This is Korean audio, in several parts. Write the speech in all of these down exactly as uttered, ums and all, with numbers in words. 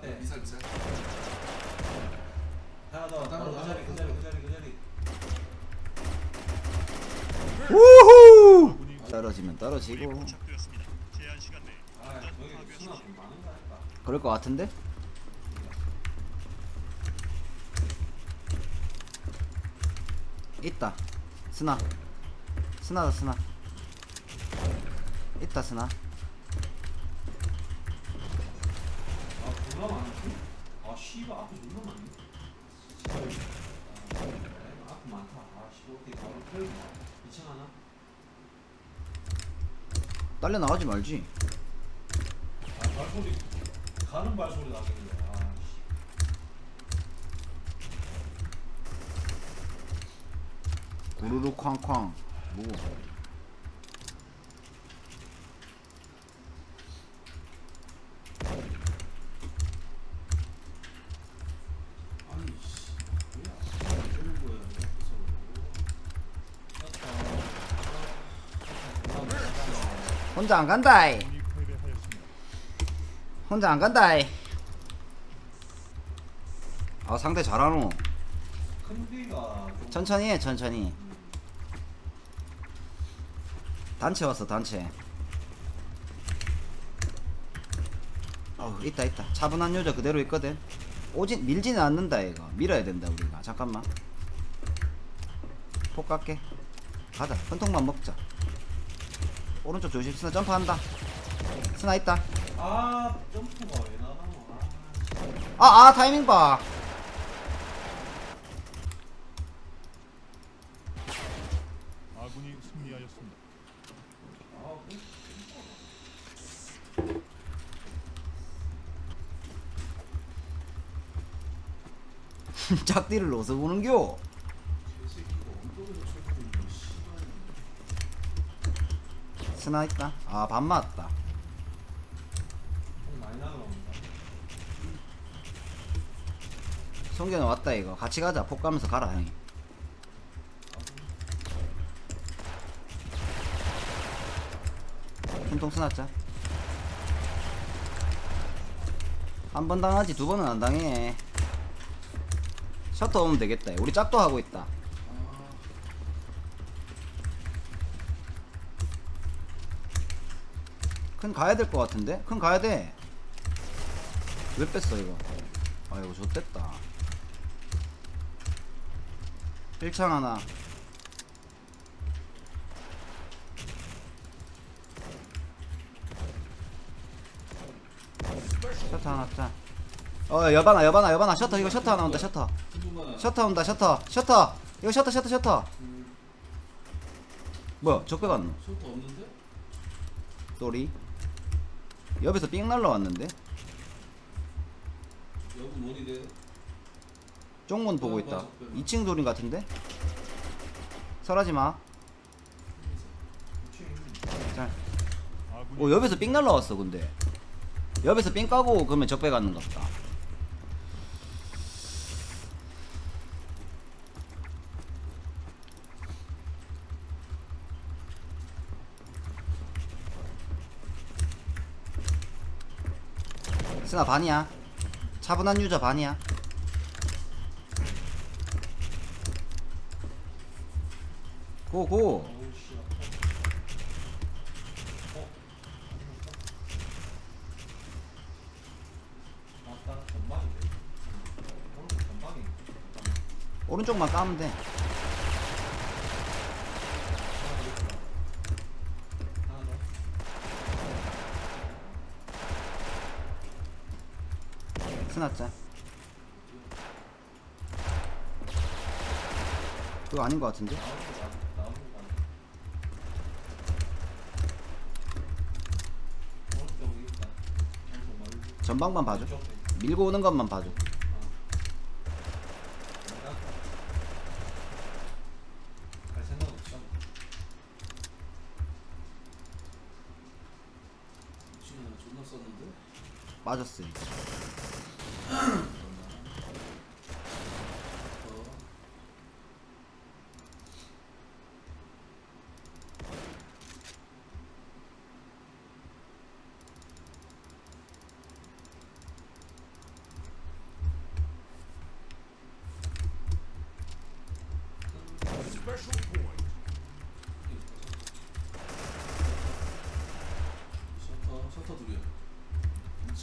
때. 미살 미살. 하나 더. 바로 그 자리 그 자리 그 자리 그 자리. 우후. 떨어지면 떨어지고. 아 여기 수나 좀 많은가 할까? 그럴 것 같은데? 있다. 스나. 스나다 스나. 있다 스나. 아 졸라 많지? 아 씨발 앞에 졸라 많네. 씨발. 아 앞에 많다. 아 씨발 어떻게 바로 털고 이 층 하나? 딸려 나가지 말지. 아 발소리 가는 발소리 나겠네. 아 씨. 구르르 쾅쾅. 뭐. 아니 씨 뭐야? 어느 거야? 혼자 안 간다이. 혼자 안 간다이. 아 상대 잘하노. 큰 비가 좀 천천히 해 천천히. 단체 왔어 단체. 어 있다 있다. 차분한 요자 그대로 있거든. 오진 밀지는 않는다 이거. 밀어야 된다 우리가. 잠깐만. 폭 깎게. 가자. 한 통만 먹자. 오른쪽 조심. 스나 점프한다. 스나 있다. 아 점프가 왜 나가노? 아 아아 타이밍 봐. 아군이 승리하였습니다. 아 그 짝디를 넣어서 보는겨. 스나 있다. 아 반 맞았다. 좀 많이 나가봅니다. 송견이 왔다 이거. 같이 가자. 폭 가면서 가라 형이. 흰통 스나자. 한 번 당하지 두 번은 안 당해. 셔터 오면 되겠다. 우리 짝도 하고 있다. 큰 가야 될 것 같은데? 큰 가야 돼. 왜 뺐어 이거? 아이고 좋댔다. 일 창 하나. 셔터 하나 짜. 어 여바나 여바나 여바나 셔터 이거 셔터 하나 온다 셔터. 셔터 온다 셔터 셔터 이거 셔터 셔터 셔터. 뭐야 적배 갔노? 셔터 없는데? 쏘리. 옆에서 삥 날라왔는데? 여기 뭐니 돼? 쪽문 보고 있다. 이 층 돌인 같은데? 설하지마. 자. 오 옆에서 삥 날라왔어 근데. 옆에서 삥 까고 그러면 적배 갔는 것 같다. 스나 반이야. 차분한 유저 반이야. 고고. 어우 씨. 어? 맞다. 전방인데. 오른쪽 전방이. 오른쪽만 까면 돼. 하나 더. 스나짜. 그거 아닌 것 같은데? 나오는 거 맞- 나오는 거 맞- 오른쪽에 있다. 오른쪽 멀리. 전방만 봐줘. 왼쪽 배. 밀고 오는 것만 봐줘. 갈 생각 없어. 지금 존나 썼는데. 빠졌어.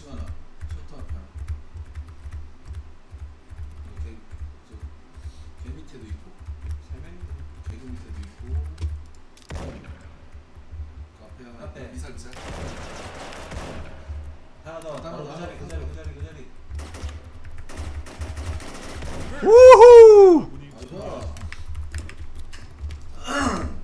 이층 하나. 셔터 앞에 하나. 개, 저, 개 밑에도 있고. 세 명인데. 개그 밑에도 있고. 그 앞에 하나. 앞에. 미살 미살. 하나 더. 하나 바로 더, 그 자리 그 하나 자리 더. 그 자리 그 자리. 우후! 아군이 아, 승리하였습니다. 좋아.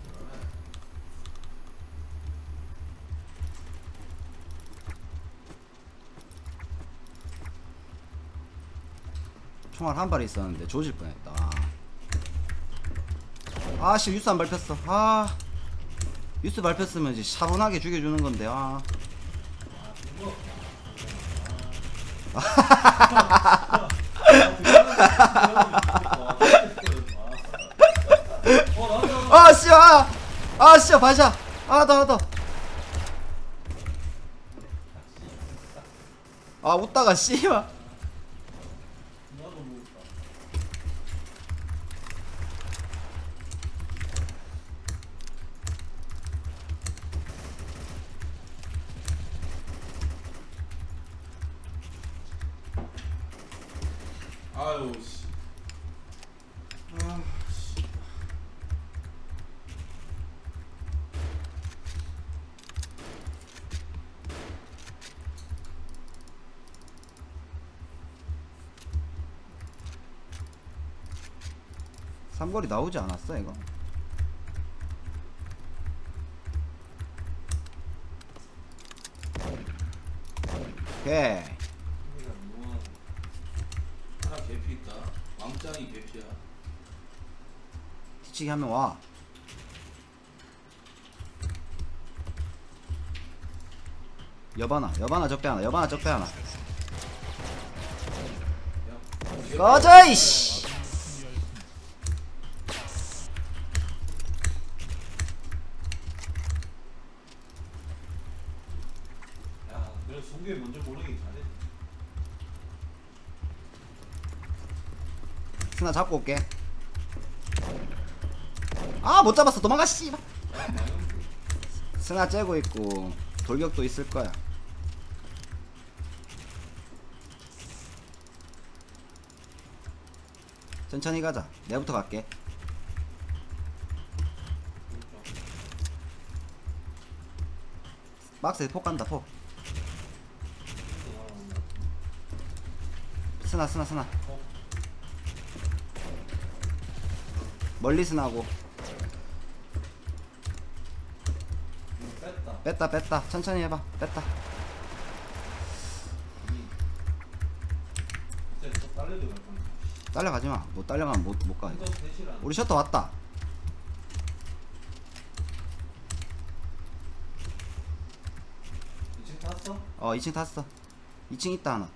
총알 한 발이 있었는데 조질 뻔했다. 아씨 유스 안 밟혔어. 아 유스 밟혔으면 이제 차분하게 죽여주는 건데. 아 아 그거. 어 나도. 아씨 아 아씨 반샷 하나 더 하나 더. 아 웃다가 씨발. 나도 모르겠다. 아유 씨. 아 씨. 삼거리 나오지 않았어 이거? 오케이. 우리가 무한. 하나 개피 있다. 왕짱이 개피야. 뒤치기 하면 와. 여바나 여바나 적배 하나 여바나 적배 하나. 꺼져 이씨. 아군이 승리하였습니다. 야, 그래 송규 먼저 보내기 잘해. 스나 잡고 올게. 아 못 잡았어. 도망가 씨발. 스나 째고 있고 돌격도 있을 거야. 천천히 가자. 내부터 갈게. 박스에 폭 간다 폭. 스나 스나 스나. 멀리 스나고. 뺐다. 뺐다 뺐다. 천천히 해봐. 뺐다. 이제 또 딸려도 갈 거야. 딸려가지마. 못 딸려가면 못 못 가. 이거. 이거 대시라. 우리 셔터 왔다. 이층 탔어? 어 이 층 탔어. 이 층 있다 하나.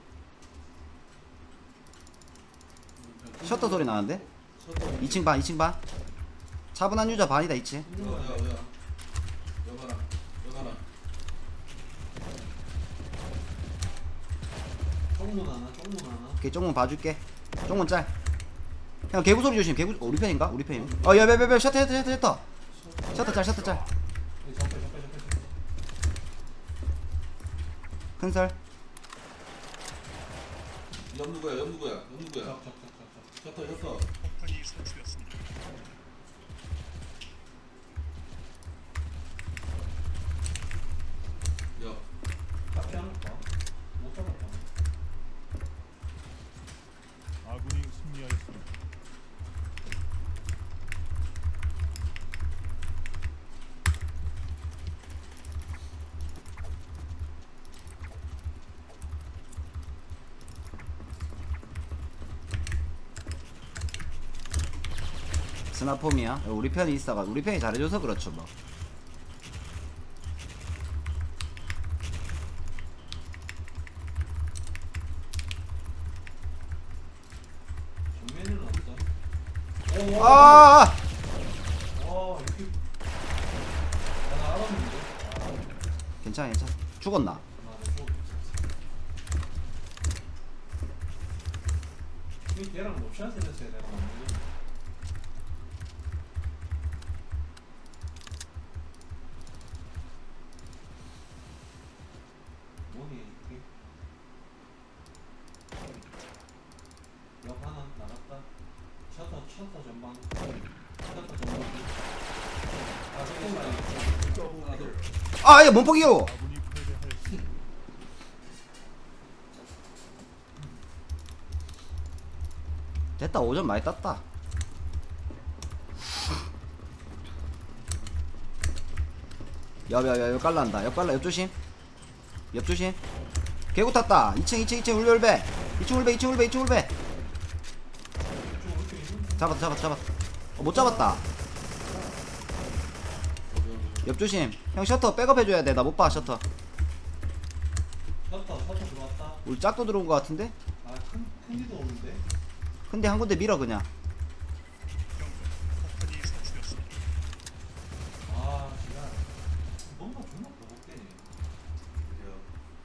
셔터 소리 나는데? 셔터. 이 층 반 이 층 반. 차분한 유저 반이다 이 층. 야, 야, 야. 여가라. 여가라. 쪽문 하나, 쪽문 하나. 오케이 쪽문 봐줄게. 쪽문 짤. 형 개구 소리 조심. 개구 어, 우리 편인가? 우리 편이. 어 야야야야 셔터 셔터 셔터 셔터. 셔터 짤 셔터 짤. 여기 접해, 접해, 접해, 접해. 큰설. 옆 누구야? 옆 누구야? 옆 누구야? 접, 접, 접, 접, 접. 셔터 셔터. 폭탄이 설치되었습니다. 옆. 잡지 않을까? 못 잡았다. 아군이 승리하였습니다. 스나폼이야. 우리 편이 있어가. 우리 편이 잘해줘서 그렇죠 뭐. 정면에는 없어. 오, 아! 어, 이렇게. 아, 나 알았는데. 아, 괜찮아 괜찮아. 죽었나? 나 이거. 이 걔랑 옵션스 했어야 내가 만들지. 뭐니? 이게? 아얘 몸폭이요. 아군이 패배하였습니다. 됐다. 오 점 많이 땄다. 야야야 옆 깔란다. 옆 깔라. 옆 조심. 옆 조심. 개구 탔다. 이 층 이 층 이 층 울베 울베. 이 층 울베 이 층 울베 이 층 울베. 잡았다 잡았다 잡았다. 어, 못 잡았다. 옆 조심. 형 셔터 백업 해줘야 돼. 나 못 봐 셔터. 셔터 셔터 들어왔다. 우리 짝도 들어온 거 같은데? 아큰 큰지도 오는데. 근데 한 군데 밀어 그냥. 폭탄이 설치되었습니다. 아 진짜 뭔가 존나 버벅대네. 그래요.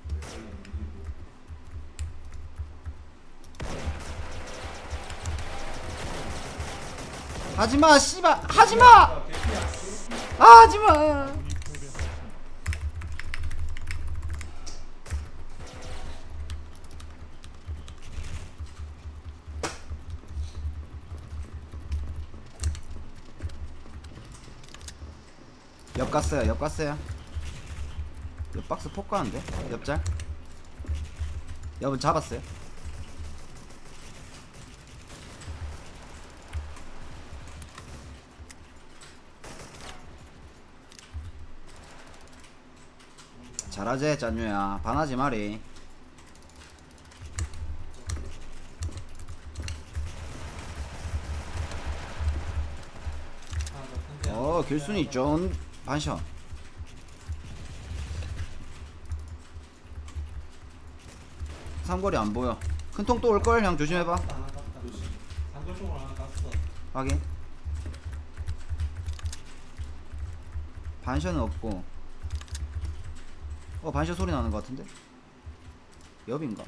하지마 씨발 하지마. 아, 개피야. 아, 하지마. 아군이 패배하였습니다. 옆 갔어요. 옆 갔어요. 옆 박스 폭 가는데? 옆잘. 옆은 잡았어요. 잘하지 짠유야. 반하지 마리. 하나 더 큰지. 어 길순이 좋은 반샷. 삼거리 안 보여. 큰 통 또 올걸. 형 조심해봐. 하나 깠다. 상글 쪽으로 하나 깠어. 확인. 반샷은 없고. 어 반샷 소리 나는 것 같은데? 옆인가?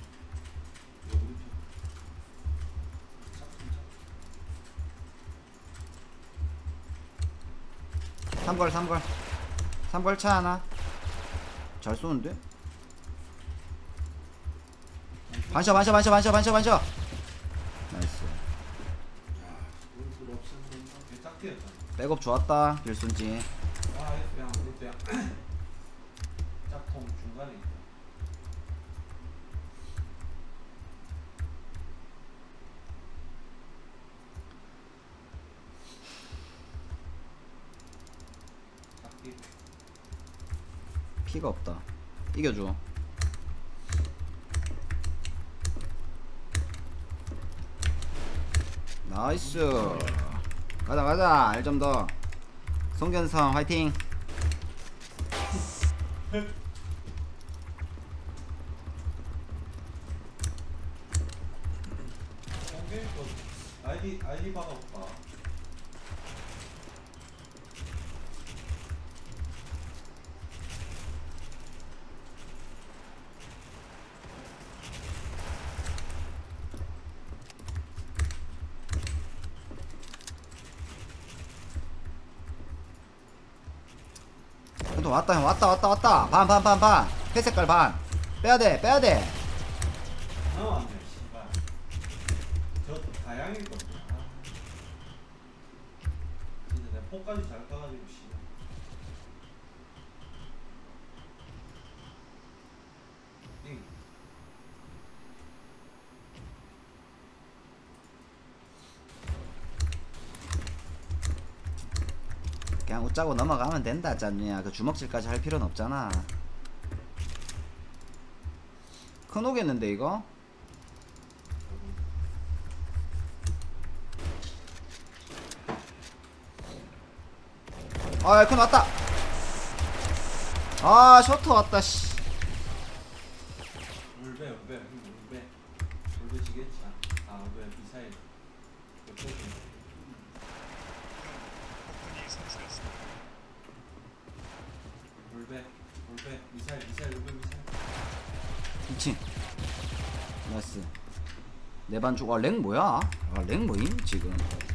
삼걸 삼걸 삼걸 차 하나. 잘 쏘는데? 반샷 반샷 반샷 반샷 반샷 반샷. 나이스. 개 짝티였잖아. 백업 좋았다 길순지. 아 F야 F야. 짝통 중간에 있다. 짝티. 피가 없다. 이겨줘. 나이스. 가자 가자. 일 점 더. 송견성 화이팅. 오케이 또 아이디 아이디 받아볼까? 또 왔다 형. 왔다 왔다 왔다. 반 반 반 반. 회색깔 반. 빼야돼 빼야돼. 나왔네 씨발. 저 다양했거든. 아. 진짜 내가 폭까지 잘 까가지고 씨발. 띵. 그냥 웃자고 넘어가면 된다 짠이야. 그 주먹질까지 할 필요는 없잖아. 큰 오겠는데 이거? 아 큰 왔다. 아 셔터 왔다 씨. 울베 울베 울베 울베 지겠지. 아 울베 미사일. 옆에 폭탄이 설치되었습니다. 울베 울베 미사일 미사일 울베 미사일. 이 층. 나이스. 내반 쪽. 아렉 뭐야? 아렉 뭐임 지금?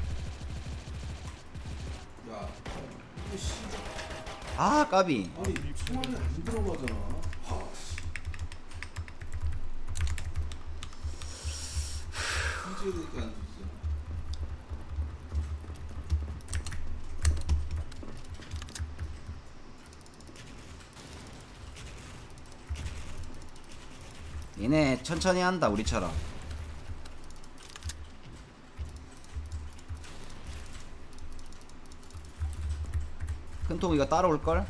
야, 이거 씨. 아 까비. 아니 총알이 안 들어가잖아. 아, 씨. 손찌르니까 안 되잖아. 얘네 천천히 한다 우리처럼. 큰통 이거 따라올걸?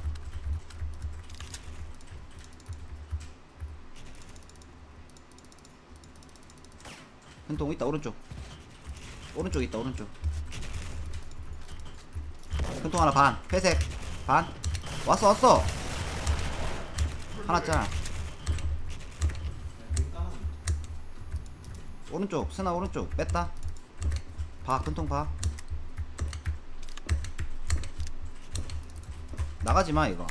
큰통 있다 오른쪽. 오른쪽 있다 오른쪽. 큰통 하나 반. 회색 반. 왔어 왔어. 하나 짤. 오른쪽 스나 오른쪽 뺐다. 봐 큰통 봐. 나가지마 이거.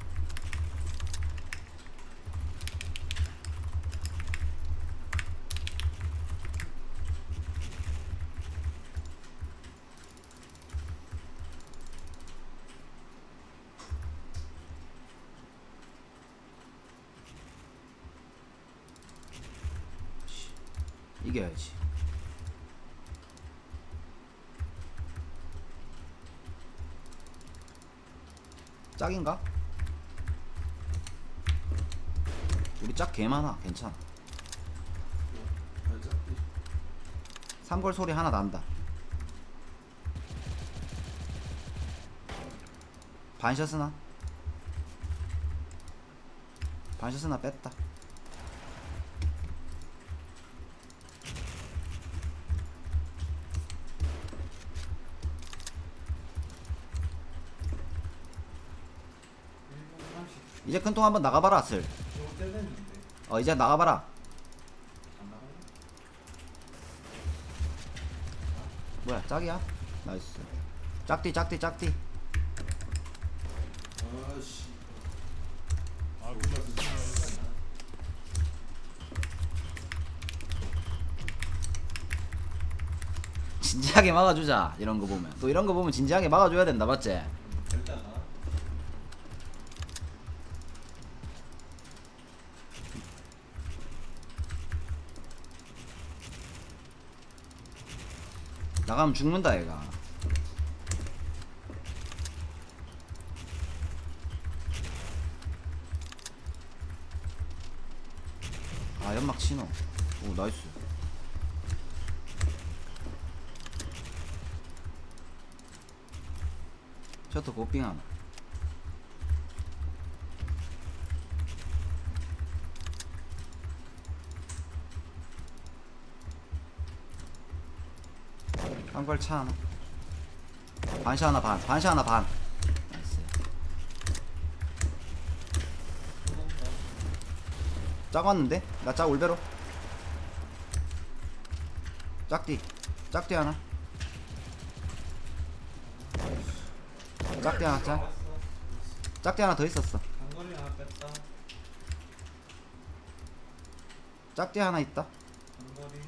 이겨야지. 짝인가? 우리 짝 개많아. 괜찮아. 아, 짝대. 삼골 소리 하나 난다. 반샷스나? 반샷스나 뺐다. 이제 큰통 한번 나가봐라 슬. 이거 떼냈는데 어 이제 나가봐라. 안 나가요? 뭐야 짝이야? 나이스. 짝띠 짝띠 짝띠. 아씨. 아군이 승리하였습니다. 진지하게 막아주자. 이런 거 보면 또 이런 거 보면 진지하게 막아줘야 된다 맞지? 절대 안 나가. 나가면 죽는다 얘가. 아 연막 치노. 오 나이스. 셔터 고빙 하나. 한걸 차 하나. 반샷 하나 반. 반샷 하나 반. 나이스. 짝 왔는데? 나 짝 올베로. 짝띠. 짝띠 하나. 짝띠 하나 짤. 짝띠 하나 더 있었어. 단거리 하나 뺐다. 짝띠 하나 있다. 단거리.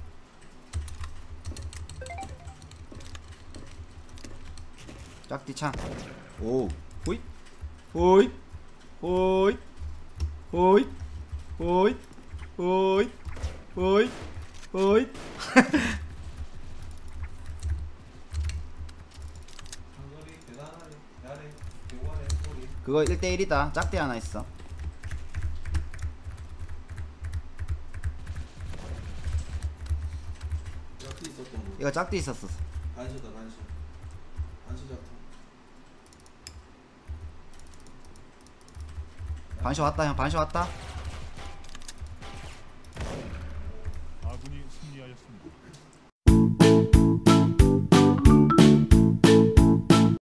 짝띠 창. 오. 호잇. 호잇. 호잇. 호잇. 호잇. 호잇. 호잇. 호잇. 단거리 계단 아래 아래 요거 아래 소리. 그거 일 대 일이다. 짝띠 하나 있어. 짝대 있었던 거. 이거 짝띠 있었어. 반시다 반시. 반시 짝대. 반시 왔다 형. 반시 왔다.